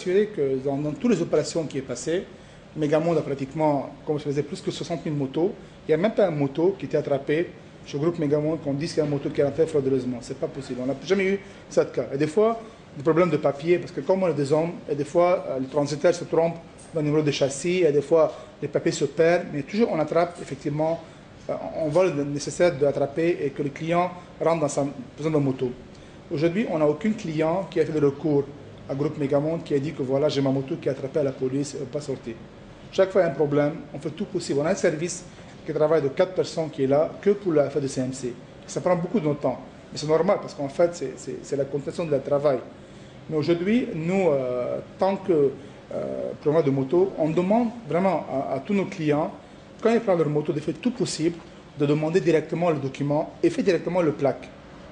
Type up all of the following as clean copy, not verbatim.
assurer que dans toutes les opérations qui est passées, Megamonde a pratiquement, comme je faisais, plus que 60 000 motos. Il n'y a même pas un moto qui était attrapé chez le groupe Megamonde qu'on dise qu'il y a un moto qui est rentré frauduleusement. Ce n'est pas possible. On n'a jamais eu ça de cas. Et des fois, des problèmes de papier, parce que comme on est des hommes, et des fois, les transitaires se trompent dans le numéro de châssis, et des fois, les papiers se perdent, mais toujours on attrape, effectivement, on voit le nécessaire d'attraper et que le client rentre dans sa besoin de moto. Aujourd'hui, on n'a aucun client qui a fait le recours à groupe Megamonde qui a dit que voilà, j'ai ma moto qui est attrapée à la police et ne peut pas sortir. Chaque fois il y a un problème, on fait tout possible. On a un service qui travaille de 4 personnes qui est là que pour la fête de CMC. Ça prend beaucoup de temps. Mais c'est normal parce qu'en fait, c'est la condition de travail. Mais aujourd'hui, nous, tant que promoteur de moto, on demande vraiment à tous nos clients, quand ils prennent leur moto, de faire tout possible, de demander directement le document et faire directement le plaque.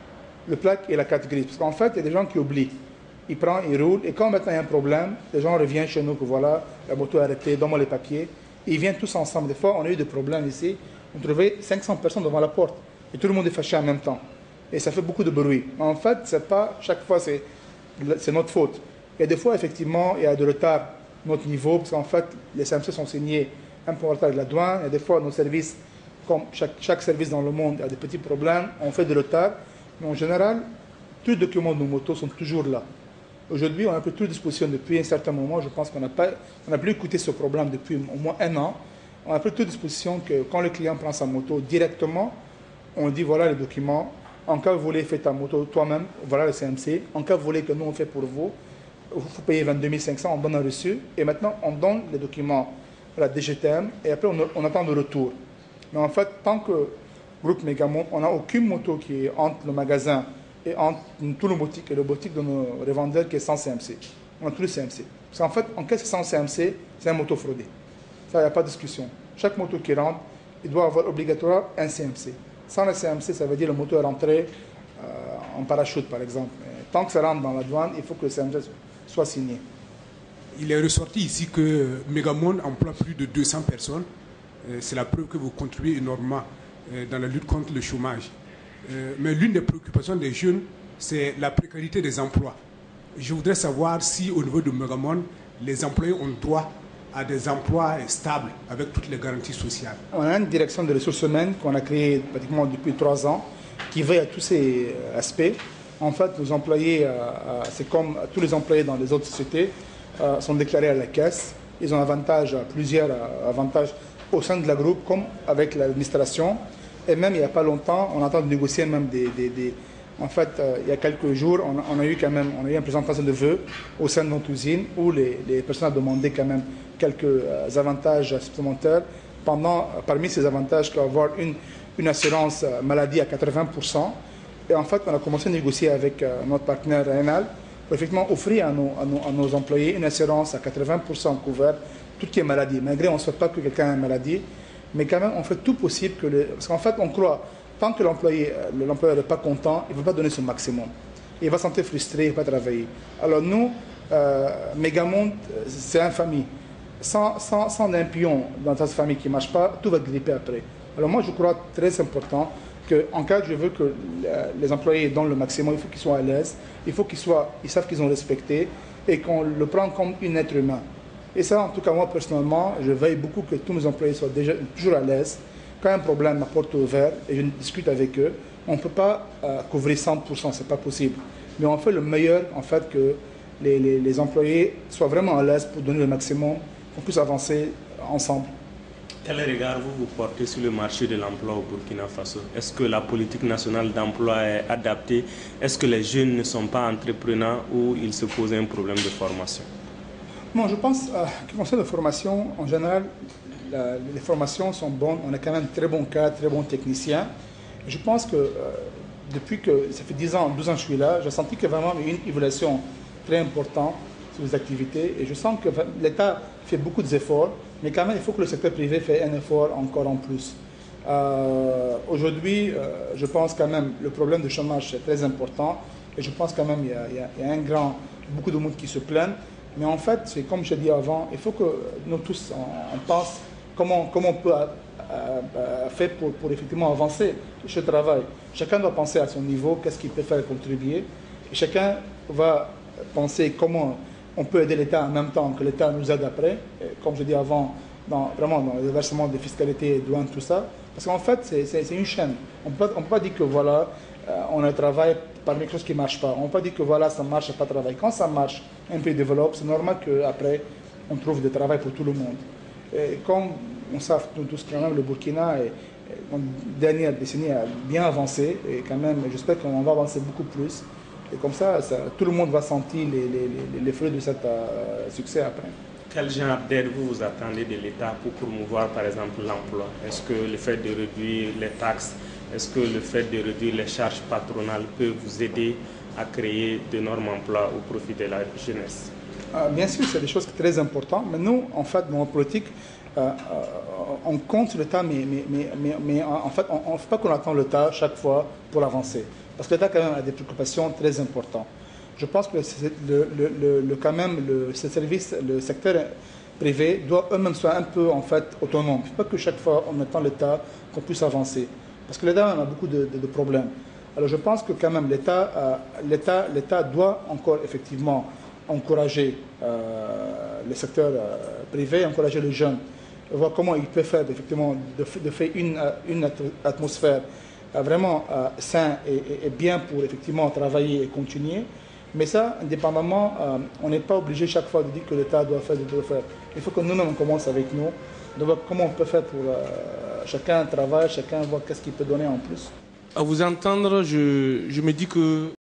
Le plaque et la carte grise. Parce qu'en fait, il y a des gens qui oublient. Ils prennent, ils roulent, et quand maintenant il y a un problème, les gens reviennent chez nous que voilà, la moto est arrêtée, donne-moi les papiers. Et ils viennent tous ensemble. Des fois, on a eu des problèmes ici. On trouvait 500 personnes devant la porte. Et tout le monde est fâché en même temps. Et ça fait beaucoup de bruit. Mais en fait, c'est pas chaque fois, c'est notre faute. Il y a des fois, effectivement, il y a de retard à notre niveau, parce qu'en fait, les CMC sont signés un peu en retard de la douane. Il y a des fois, nos services, comme chaque service dans le monde, a des petits problèmes. On fait de retard. Mais en général, tous les documents de nos motos sont toujours là. Aujourd'hui, on a pris toutes les dispositions depuis un certain moment. Je pense qu'on n'a plus écouté ce problème depuis au moins un an. On a pris toutes les dispositions que quand le client prend sa moto directement, on dit voilà les documents. En cas où vous voulez faire ta moto toi-même, voilà le CMC. En cas où vous voulez que nous on fait pour vous, il faut payer 22 500, on donne un reçu. Et maintenant, on donne les documents à la DGTM et après on attend le retour. Mais en fait, tant que groupe Megamonde, on n'a aucune moto qui est entre le magasin et entre tout le boutique et le boutique de nos revendeurs qui est sans CMC. On a tous les CMC. Parce qu'en fait, en cas de sans CMC, c'est un moto fraudé. Ça, il n'y a pas de discussion. Chaque moto qui rentre, il doit avoir obligatoire un CMC. Sans le CMC, ça veut dire que le moto est rentré en parachute, par exemple. Mais tant que ça rentre dans la douane, il faut que le CMC soit signé. Il est ressorti ici que Megamonde emploie plus de 200 personnes. C'est la preuve que vous contribuez énormément dans la lutte contre le chômage. Mais l'une des préoccupations des jeunes, c'est la précarité des emplois. Je voudrais savoir si au niveau de Megamonde, les employés ont droit à des emplois stables avec toutes les garanties sociales. On a une direction de ressources humaines qu'on a créée pratiquement depuis 3 ans qui veille à tous ces aspects. En fait, nos employés, c'est comme tous les employés dans les autres sociétés, sont déclarés à la caisse. Ils ont plusieurs avantages au sein de la groupe comme avec l'administration. Et même il n'y a pas longtemps, on entend négocier même En fait, il y a quelques jours, on a eu une présentation de vœux au sein de notre usine où les personnes ont demandé quand même quelques avantages supplémentaires. Parmi ces avantages, avoir une assurance maladie à 80%. Et en fait, on a commencé à négocier avec notre partenaire Rénal pour effectivement offrir à nos employés une assurance à 80% couverte, tout ce qui est maladie. Malgré on ne souhaite pas que quelqu'un ait une maladie, mais quand même, on fait tout possible parce qu'en fait, on croit, tant que l'employeur n'est pas content, il ne veut pas donner son maximum. Il va se sentir frustré, il ne va pas travailler. Alors nous, Megamonde, c'est une famille. Sans un pion dans cette famille qui ne marche pas, tout va gripper après. Alors moi, je crois très important qu'en cas, je veux que les employés donnent le maximum, il faut qu'ils soient à l'aise, il faut ils savent qu'ils ont respecté et qu'on le prend comme un être humain. Et ça, en tout cas, moi, personnellement, je veille beaucoup que tous mes employés soient toujours à l'aise. Quand il y a un problème, ma porte est ouverte et je discute avec eux. On ne peut pas couvrir 100%, ce n'est pas possible. Mais on fait le meilleur, en fait, que les employés soient vraiment à l'aise pour donner le maximum, qu'on puisse avancer ensemble. Quel regard vous portez sur le marché de l'emploi au Burkina Faso? Est-ce que la politique nationale d'emploi est adaptée? Est-ce que les jeunes ne sont pas entrepreneurs ou il se pose un problème de formation? Bon, je pense qu'en concerne la formation, en général, les formations sont bonnes. On a quand même très bons cadres, très bons techniciens. Je pense que depuis que ça fait 10 ans, 12 ans que je suis là, j'ai senti qu'il y a vraiment une évolution très importante sur les activités. Et je sens que l'État fait beaucoup d'efforts, mais quand même, il faut que le secteur privé fasse un effort encore en plus. Aujourd'hui, je pense quand même le problème de chômage est très important. Et je pense quand même qu'il y a beaucoup de monde qui se plaignent. Mais en fait, c'est comme je l'ai dit avant, il faut que nous tous, on pense comment on peut faire pour effectivement avancer ce travail. Chacun doit penser à son niveau, qu'est-ce qu'il peut faire contribuer. Et chacun va penser comment on peut aider l'État en même temps que l'État nous aide après, et comme je dis avant, vraiment dans le versement de fiscalité, douane, tout ça. Parce qu'en fait, c'est une chaîne. On ne peut pas dire que voilà, on a un travail parmi quelque chose qui ne marche pas. On ne peut pas dire que voilà, ça marche, ça pas de travail. Quand ça marche, un pays développe, c'est normal qu'après, on trouve du travail pour tout le monde. Et comme on sait tous quand même, le Burkina, en dernière décennie, a bien avancé. Et quand même, j'espère qu'on va avancer beaucoup plus. Et comme ça, tout le monde va sentir les fruits de ce succès après. Quel genre d'aide vous attendez de l'État pour promouvoir par exemple l'emploi? Est-ce que le fait de réduire les taxes, est-ce que le fait de réduire les charges patronales peut vous aider à créer d'énormes emplois au profit de la jeunesse? Bien sûr, c'est des choses très importantes, mais nous, en fait, dans la politique, on compte l'État, mais en fait, on ne fait pas qu'on attend l'État chaque fois pour avancer. Parce que l'État, quand même, a des préoccupations très importantes. Je pense que quand même, le secteur privé doit eux-mêmes soit un peu en fait autonome. Il ne faut pas que chaque fois on attend l'État qu'on puisse avancer. Parce que l'État a beaucoup de problèmes. Alors je pense que quand même l'État doit encore effectivement encourager le secteur privé, encourager les jeunes, voir comment il peut faire effectivement de faire une atmosphère vraiment saine et bien pour effectivement travailler et continuer. Mais ça, indépendamment, on n'est pas obligé chaque fois de dire que l'État doit faire, Il faut que nous-mêmes on commence avec nous, de voir comment on peut faire pour chacun travaille, chacun voit qu'est-ce qu'il peut donner en plus. À vous entendre, je me dis que